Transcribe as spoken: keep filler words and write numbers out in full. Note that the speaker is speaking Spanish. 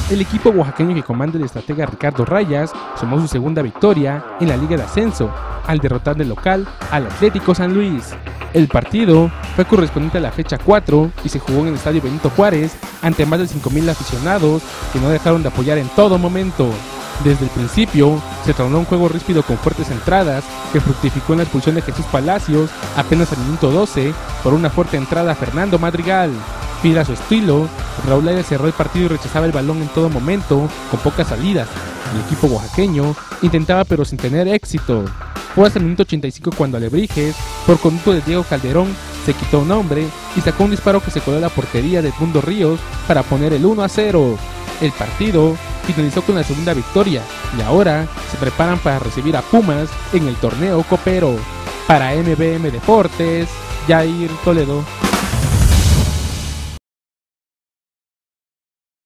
El equipo oaxaqueño que comanda el estratega Ricardo Rayas sumó su segunda victoria en la Liga de Ascenso al derrotar de local al Atlético San Luis. El partido fue correspondiente a la fecha cuatro y se jugó en el estadio Benito Juárez ante más de cinco mil aficionados que no dejaron de apoyar en todo momento. Desde el principio se tornó un juego ríspido con fuertes entradas que fructificó en la expulsión de Jesús Palacios apenas al minuto doce por una fuerte entrada a Fernando Madrigal. Fiel a su estilo, Raúl Aires cerró el partido y rechazaba el balón en todo momento, con pocas salidas. El equipo oaxaqueño intentaba pero sin tener éxito. Fue hasta el minuto ochenta y cinco cuando Alebrijes, por conducto de Diego Calderón, se quitó un hombre y sacó un disparo que se coló a la portería de Edmundo Ríos para poner el uno a cero. El partido finalizó con la segunda victoria y ahora se preparan para recibir a Pumas en el torneo copero. Para M B M Deportes, Jair Toledo.